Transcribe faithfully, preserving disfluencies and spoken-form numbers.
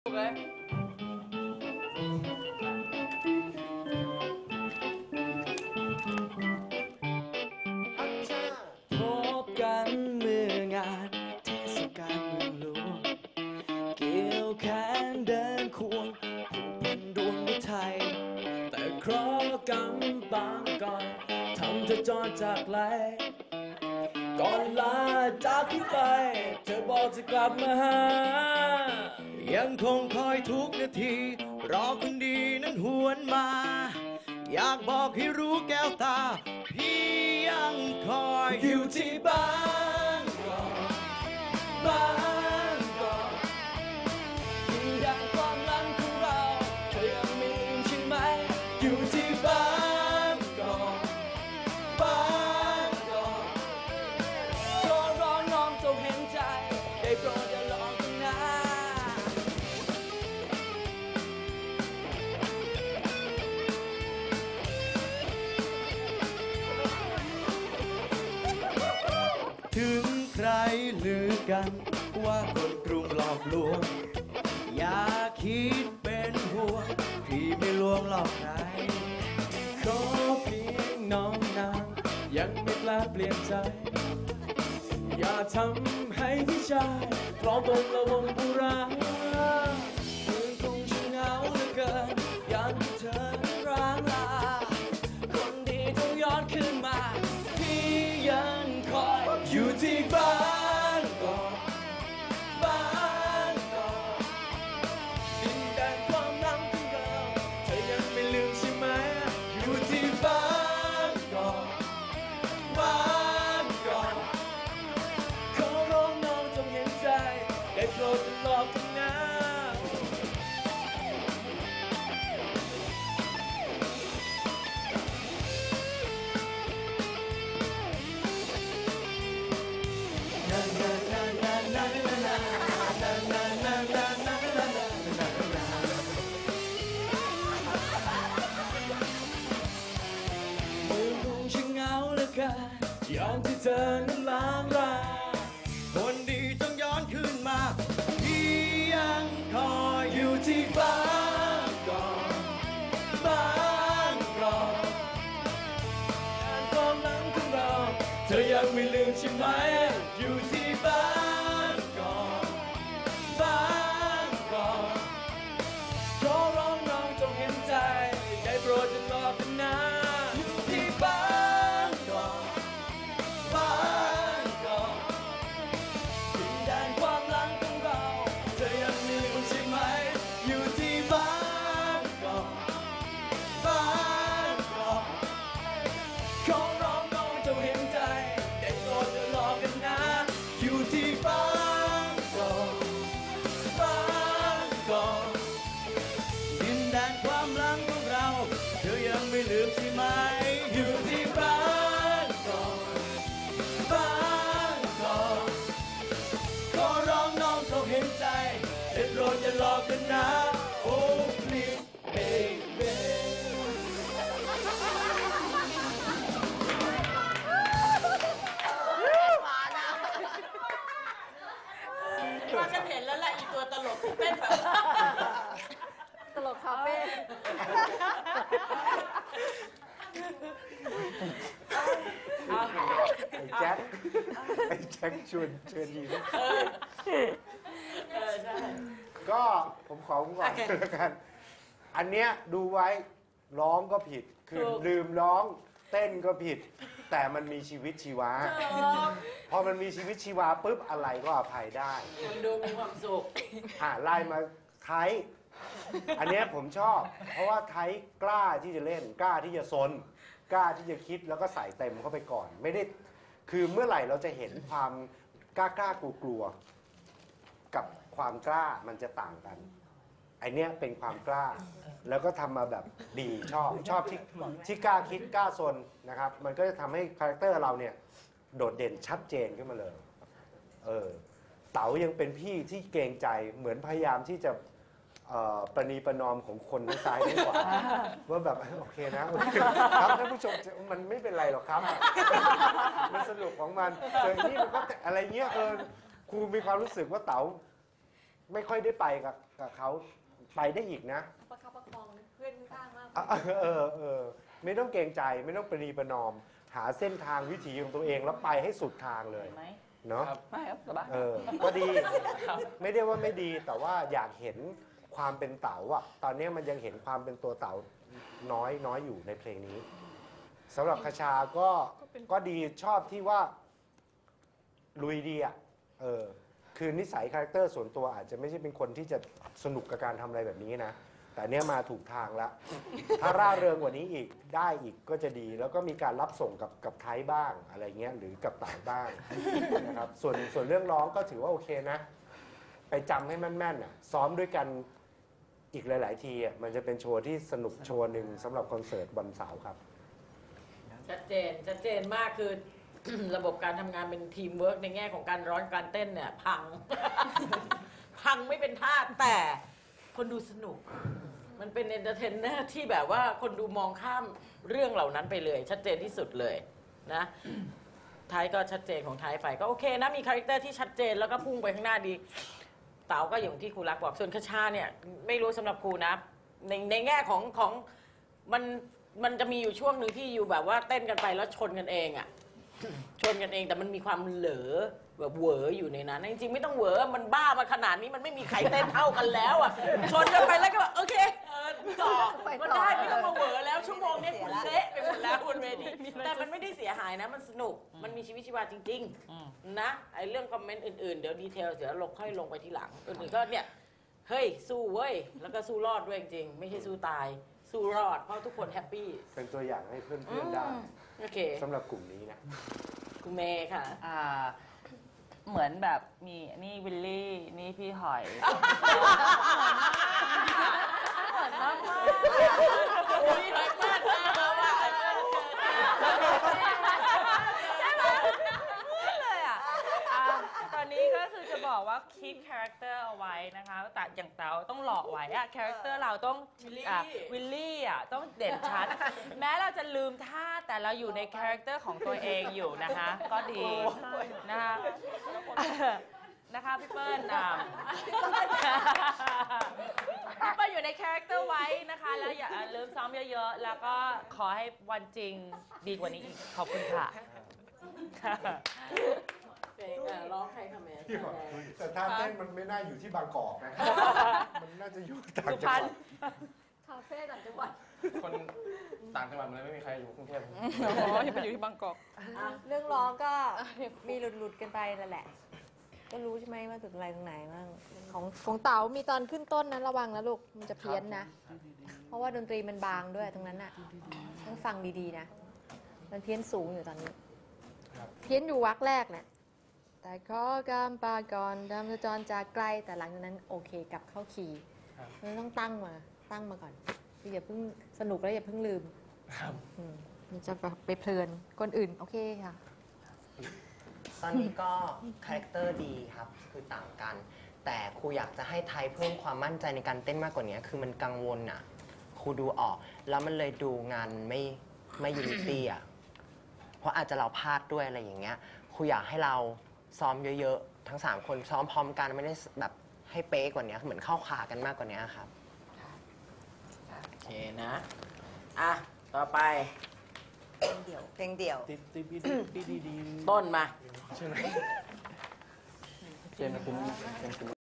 พบกันเมื่องานเทศกาลเมืองหลวงเกี่ยวแขนเดินควงผูกพันดวงฤทัยแต่เคราะห์กรรมบางก่อนทำเธอจรจากไกลก่อนลาจากพี่ไปเธอบอกจะกลับมาหายังคงคอยทุกนาทีรอคนดีนั้นหวนมาอยากบอกให้รู้แก้วตาพี่ยังคอยอยู่ที่บ้านก่อนบ้านก่อนดินแดนความหลังของเราเธอยังไม่ลืมใช่ไหมอยู่ที่บ้านก่อนบ้านก่อนขอร้องน้องจงเห็นใจได้โปรดอย่าหลอกกันนะถึงใครลือกันว่าคนกรุงหลอกลวงอย่าคิดเป็นห่วงพี่ไม่ลวงหลอกใครขอเพียงน้องนางยังไม่กล้าเปลี่ยนใจอย่าทำให้พี่ชายปลอมตัวระวงบุราเมืองคงจะเหงาเหลือเกินยามที่เธอร้างลาคนดีต้องย้อนคืนมาพี่ยังคอยอยู่ที่บ้านก่อนบ้านก่อนดินแดนความหลังของเราเธอยังไม่ลืมใช่ไหมอยู่ที่บ้านก่อนบ้านก่อนขอร้องน้องจงเห็นใจได้โปรดอย่าหลอกกันนะยอมที่เธอนั้นล้างรายคนดีต้องย้อนคืนมาพี่ยังคอยอยู่ที่บ้านก่อนบ้านก่อนความหลังของเราเธอยังไม่ลืมใช่ไหมอยู่ที่บ้านก่อนบ้านก่อนขอร้องน้องจงเห็นใจได้โปรดอย่าหลอกกันนะอยู่ที่บ้านก่อนบ้านก่อนดินแดนความหลังของเราเธอยังมีคนใช่ไหมอยู่ที่บ้านก่อนบ้านก่อนขอร้องน้องจงเห็นใจได้โปรดอย่าหลอกกันนะอยู่ที่บ้านก่อนบ้านก่อนดินแดนความหลังของเราเธอยังไม่ลืมใช่ไหมอยู่ที่บ้านก่อนบ้านก่อนขอร้องน้องจงเห็นใจได้โปรดอย่าหลอกกันนะ Oh please baby ว่าฉันเห็นแล้วแหละอีตัวตลกเต้นแบบตลกคาเฟ่ไอ้แจ็คไอ้แจ็คชวนเชิญยิ้มเออใช่ก็ผมขอผมก่อนแล้วกันอันเนี้ยดูไว้ร้องก็ผิดคือลืมร้องเต้นก็ผิดแต่มันมีชีวิตชีวาพอมันมีชีวิตชีวาปุ๊บอะไรก็อภัยได้คนดูมีความสุขอ่าไล่มาไทยอันเนี้ยผมชอบเพราะว่าไทยกล้าที่จะเล่นกล้าที่จะซนกล้าที่จะคิดแล้วก็ใส่เต็มเข้าไปก่อนไม่ได้คือเมื่อไหร่เราจะเห็นความกล้ากล้ากลัวกลัวกับความกล้ามันจะต่างกันไอเนี้ยเป็นความกล้าแล้วก็ทำมาแบบดีชอบชอบที่ที่กล้าคิดกล้าซนนะครับมันก็จะทำให้คาแรคเตอร์เราเนี่ยโดดเด่นชัดเจนขึ้นมาเลยเออเต๋ายังเป็นพี่ที่เกรงใจเหมือนพยายามที่จะประนีประนอมของคนทั้งซ้ายทั้งขวาว่าแบบโอเคนะครับท่านผู้ชมมันไม่เป็นไรหรอกครับมันสนุกของมันเจอนี่มันก็อะไรเงี้ยเออครูมีความรู้สึกว่าเต๋าไม่ค่อยได้ไปกับกับเขาไปได้อีกนะประคับประคองเพื่อนข้างๆมากเออเออเออไม่ต้องเกรงใจไม่ต้องประนีประนอม หาเส้นทางวิถีของตัวเองแล้วไปให้สุดทางเลยไหมเนาะไม่ครับสบายเออก็ดี ไม่ได้ว่าไม่ดีแต่ว่าอยากเห็นความเป็นเต๋าอะตอนนี้มันยังเห็นความเป็นตัวเต๋าน้อยน้อยอยู่ในเพลงนี้สำหรับคชาก็ก็ดีชอบที่ว่าลุยดีอะเออคือนิสัยคาแรคเตอร์ส่วนตัวอาจจะไม่ใช่เป็นคนที่จะสนุกกับการทำอะไรแบบนี้นะแต่เนี้ยมาถูกทางแล้ว ถ้าร่าเริงกว่านี้อีกได้อีกก็จะดี แล้วก็มีการรับส่งกับกับไทยบ้างอะไรเงี้ยหรือกับเต๋าบ้างนะครับส่วนส่วนเรื่องร้องก็ถือว่าโอเคนะ ไปจำให้แม่นๆอ่ะซ้อมด้วยกันอีกหลาย ๆ ทีอ่ะมันจะเป็นโชว์ที่สนุกโชว์หนึ่งสำหรับคอนเสิร์ตวันเสาร์ครับชัดเจนชัดเจนมากคือ ระบบการทำงานเป็นทีมเวิร์กในแง่ของการร้องการเต้นเนี่ยพัง พังไม่เป็นท่าแต่คนดูสนุก มันเป็นเอนเตอร์เทนเนอร์ที่แบบว่าคนดูมองข้ามเรื่องเหล่านั้นไปเลย ชัดเจนที่สุดเลยนะไทยก็ชัดเจนของไทยไปก็โอเคนะมีคาแรคเตอร์ที่ชัดเจนแล้วก็พุ่งไปข้างหน้าดี เต๋าก็อย่างที่ครูรักบอกส่วนคชาเนี่ยไม่รู้สำหรับครูนะในในแง่ของของมันมันจะมีอยู่ช่วงหนึ่งที่อยู่แบบว่าเต้นกันไปแล้วชนกันเองอะ ชนกันเองแต่มันมีความเหลอแบบเหวออยู่ในนั้นจริงๆไม่ต้องเหวอมันบ้ามาขนาดนี้มันไม่มีใครเต้นเท่ากันแล้วอ่ะชนกันไปแล้วก็แบบโอเคเออต่อมันได้ไม่ต้องมาเหวอแล้วชั่วโมงนี้คุณเละไปหมดแล้วบนเวทีแต่มันไม่ได้เสียหายนะมันสนุกมันมีชีวิตชีวาจริงๆนะไอ้เรื่องคอมเมนต์อื่นๆเดี๋ยวดีเทลเดี๋ยวลงค่อยลงไปทีหลังอื่นๆก็เนี่ยเฮ้ยสู้เว้ยแล้วก็สู้รอดด้วยจริงๆไม่ใช่สู้ตายสู้รอดเพราะทุกคนแฮปปี้เป็นตัวอย่างให้เพื่อนๆได้โอเคสำหรับกลุ่มนี้นะคุณเมย์ค่ะอ่าเหมือนแบบมีนี่วิลลี่ นี่พี่หอย เหมือนมากมากอุ้ยหอยมากเลยว่ะเลยอ่ะอ่ะ ตอนนี้ก็คือจะบอกว่าคีปคาแรคเตอร์เอาไว้นะคะแต่อย่างเต๋าต้องหล่อไว้อะคาแรคเตอร์เราต้องอ่ะวิลลี่อ่ะต้องเด่นชัด แม้เราจะลืมท่าแต่เราอยู่ในคาแรคเตอร์ของตัวเองอยู่นะคะ ก็ดีนะคะนะคะพี่เปิ้ลอ่ะพี่เปิ้ลอยู่ในคาแรคเตอร์ไว้นะคะแล้วอย่าลืมซ้อมเยอะๆแล้วก็ขอให้วันจริงดีกว่านี้อีกขอบคุณค่ะเพลงอ่ะร้องใครคะแม่แต่ท่าเต้นมันไม่น่าอยู่ที่บางกอกนะ มันน่าจะอยู่ต่างสุจังพรหรณวัดคาเฟ่ต่างจังหวัดคนต่างจังหวัดมันเลยไม่มีใครอยู่กรุงเทพอ๋อที่ไปอยู่ที่บางกอกเรื่องร้องก็มีหลุดๆกันไปนั่นแหละ ก็รู้ใช่ไหมว่าจุดอะไรตรงไหนบ้างของของเต๋ามีตอนขึ้นต้นนั้นระวังนะลูกมันจะเพี้ยนนะ เพราะว่าดนตรีมันบางด้วยตรงนั้นน่ะต้องฟังดีๆนะ มันเพี้ยนสูงอยู่ตอนนี้ เพี้ยนอยู่วักแรกเนี่ยแต่ขอกำปาก่อนดำจะจรจากไกลแต่หลังจากนั้นโอเคกลับเข้าคีย์มันต้องตั้งมาตั้งมาก่อนคืออย่าเพิ่งสนุกแล้วอย่าเพิ่งลืมอืมมันจะไปเพลินคนอื่นโอเคค่ะตอนนี้ก็คาแรคเตอร์ดีครับ คือต่างกัน แต่ครูอยากจะให้ไทยเพิ่มความมั่นใจในการเต้นมากกว่านี้คือมันกังวลอ่ะครูดูออก แล้วมันเลยดูงานไม่ไม่ยูนิตี้อ่ะเพราะอาจจะเราพลาดด้วยอะไรอย่างเงี้ยครูอยากให้เราซ้อมเยอะๆ ทั้งสามคนซ้อมพร้อมกันไม่ได้แบบให้เป๊ะกว่านี้เหมือนเข้าขากันมากกว่านี้ครับโอเคนะ อ่ะ ต่อไปเพลงเดี่ยวเพลงเดี่ยวต้นมาใช่ไหมเจนคุณเจนคุณ